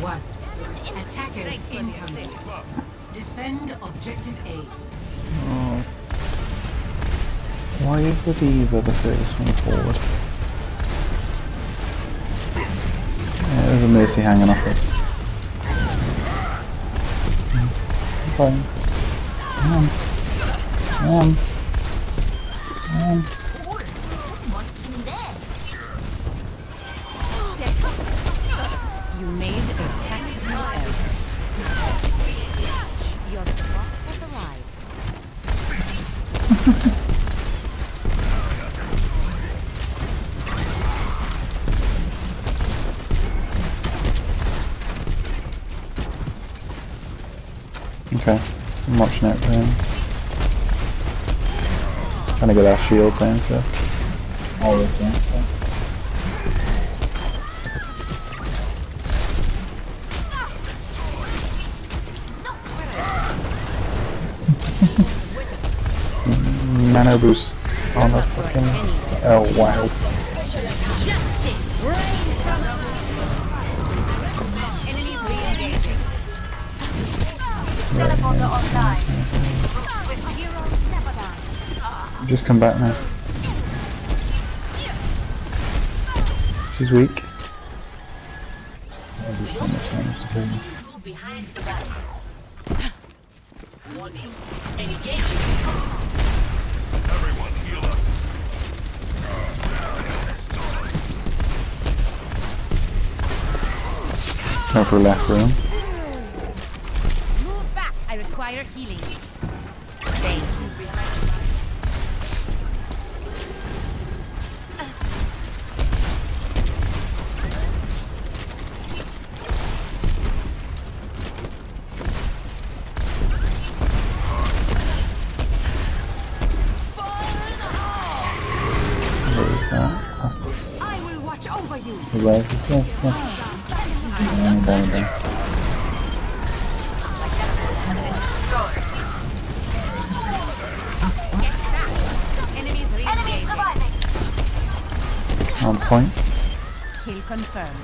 1. Attackers incoming. Defend objective A. Oh. Why is the diva the furthest one forward? Yeah, there's a mercy hanging off it. Fine. Come on. Come on. Come on. You made a tactical error. Your spot has arrived. Okay, I'm watching out for him. Trying to get our shield down first. Oh, okay. Nano boost on the fucking... Oh wow. Justice reigns from enemies re-engaging. Teleporter online. With heroes never die. Just come back now. She's weak. I'll do so much damage to her. Behind the back. Warning. Engaging. Everyone heal up. Go for left room. Move back. I require healing. Thank you. What is that? I will watch over you. Right, yeah. Down. Enemies re-engaging. On point. Kill confirmed.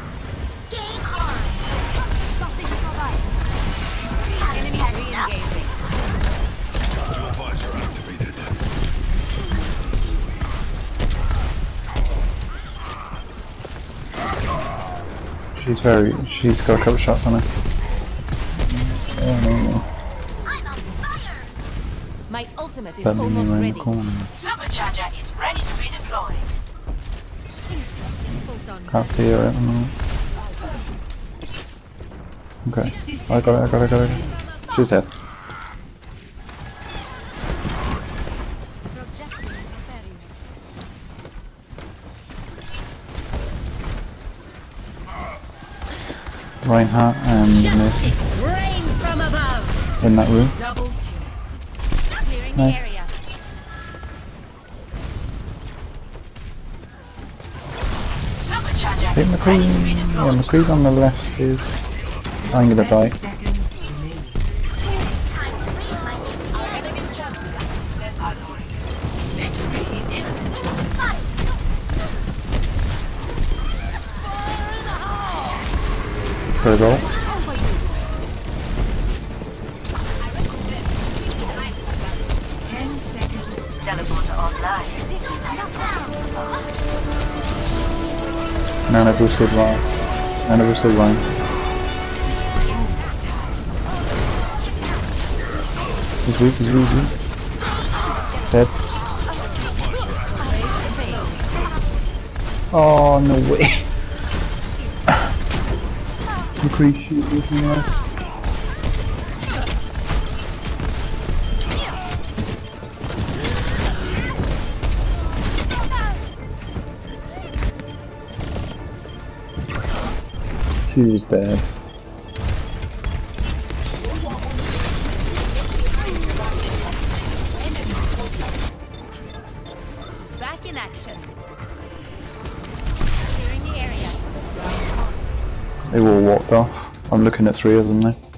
Enemies re-engaging. Dual visor activated. She's got a couple shots on her. Oh no. My ultimate is That means almost we're in the ready. corner. Supercharger is ready to be deployed. Can't see her at the moment. Okay. I got it. She's dead. Reinhardt and Mercy Justice reigns from above. in that room. Double kill. Clearing the Nice. area. Supercharger I think is ready to be deployed. McCree's on the left stairs. I'm gonna die. 30 seconds remaining. Our enemy's champion says alloy. Victory is imminent. For his ult. Over you. 10 seconds. Teleporter online. This is knockdown. Nano boosted line. He's weak. Dead. Oh no way. McCree shoot with me now. She was dead. Back in action. Clearing the area. They all walked off. I'm looking at 3 of them now.